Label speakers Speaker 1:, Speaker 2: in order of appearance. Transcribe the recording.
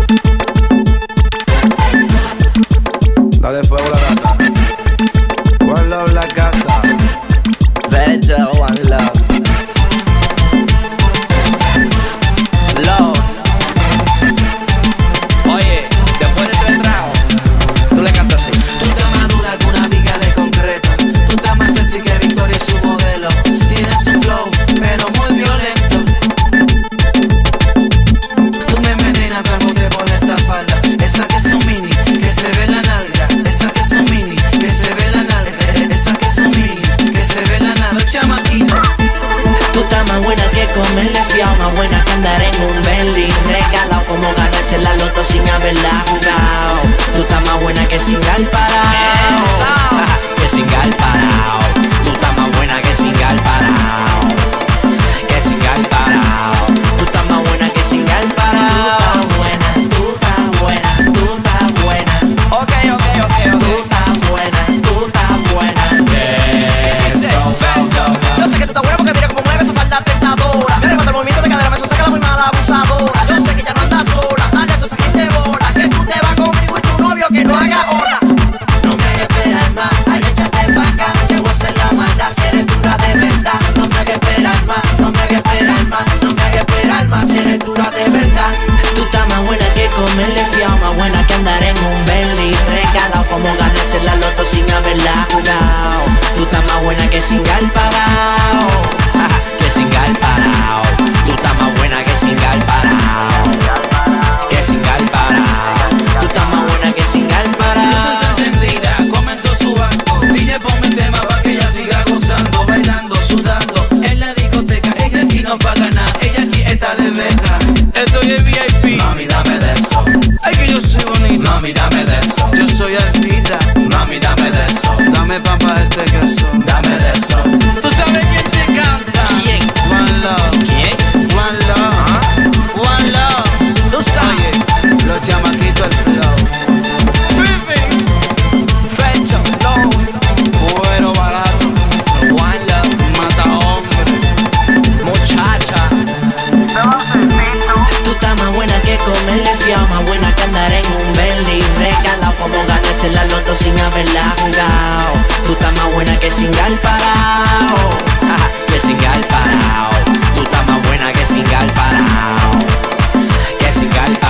Speaker 1: Dale fuego la gata. One love la casa.
Speaker 2: Better one love. Love. Oye, después de 3 tragos, tú le cantas así.
Speaker 3: Tú estás más dura que una viga de concreto. Tú estás más sexy que Victoria y su modelo. Tienes un flow, pero muy violento. Tú me envenenas cuando te pones esa falda. Esa que son mini, que se ve la nalga. Esa que son mini, que se ve la nalga. Esa que son mini, que se ve la nalga. Chamaquito.
Speaker 4: Tú estás más buena que comerle fiao, más buena que andar en un Bentley regalado, como ganarse la loto sin haberla jugado. Tú estás más buena que singal parao, que singal parao. Tú estás más buena que singal parao, que singal parao. Tú estás más buena que singal parao. Tú estás buena, tú estás buena,
Speaker 2: Ok.
Speaker 4: tú estás buena, tú estás buena.
Speaker 2: Dice,
Speaker 4: Yo sé que tú estás buena porque mira cómo mueve esa falda tentadora. Me arrebata el movimiento de cadera, me saca la muy mala abusadora. Yo sé que ya no andas sola, dale a tu esa gente bola. Que tú te vas conmigo y tu novio que no haga hora. No me hagas esperar más, ay, échate pa' acá. Que voy a hacer la maldad, si eres dura de verdad. No me hagas esperar más, no me hagas esperar más, no me hagas esperar más, si eres dura de verdad. Tú estás más buena que comerle fiao, más buena que andar en un Bentley regalado, como ganarse la loto sin haberla jugado. Tú estás más buena que singal parao, que singal parao. Tú estás más buena que singal parao, que singal parao. Tú estás más buena que singal parao.
Speaker 3: Luces encendidas, comenzó su banco. DJ ponme el tema pa' que ella siga gozando, bailando, sudando. En la discoteca, ella aquí no paga nada. Ella aquí está de beca.
Speaker 1: Estoy en VIP.
Speaker 3: Mami, dame de eso.
Speaker 1: Ay, que yo soy bonito.
Speaker 3: Mami, dame de eso.
Speaker 1: Yo soy artista.
Speaker 3: Mami, dame de eso.
Speaker 1: Dame papá este queso.
Speaker 3: Dame de eso.
Speaker 1: ¿Tú sabes quién te canta?
Speaker 4: ¿Quién?
Speaker 1: One love.
Speaker 4: ¿Quién?
Speaker 1: One love. One love.
Speaker 4: Tú sabes.
Speaker 1: Oye, los chamaquitos el flow. Fifi. Fecho, low. Cuero barato. One love. Mata hombre.
Speaker 4: Muchacha. Tú estás más buena que comerle fiao, más buena que andar en un Bentley regalado, como ganarse la loto sin haberla jugado. Tú estás más buena que singal parao, que singal parao. Tú estás más buena que singal parao, que singal parao.